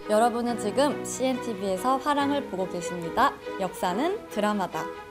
여러분은 지금 CNTV에서 화랑을 보고 계십니다. 역사는 드라마다.